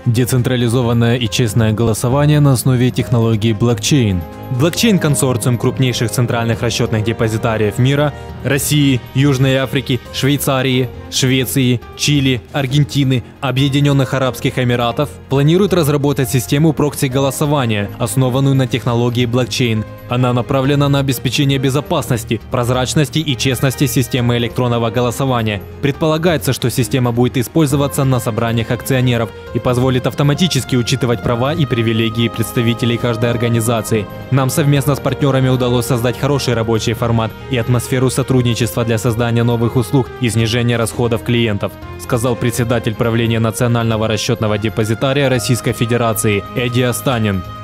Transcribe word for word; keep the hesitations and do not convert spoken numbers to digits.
Децентрализованное и честное голосование на основе технологии блокчейн. Блокчейн-консорциум крупнейших центральных расчетных депозитариев мира – России, Южной Африки, Швейцарии, Швеции, Чили, Аргентины, Объединенных Арабских Эмиратов – планирует разработать систему прокси-голосования, основанную на технологии блокчейн. Она направлена на обеспечение безопасности, прозрачности и честности системы электронного голосования. Предполагается, что система будет использоваться на собраниях акционеров и позволит автоматически учитывать права и привилегии представителей каждой организации. Нам совместно с партнерами удалось создать хороший рабочий формат и атмосферу сотрудничества для создания новых услуг и снижения расходов клиентов, сказал председатель правления Национального расчетного депозитария Российской Федерации Эдди Астанин.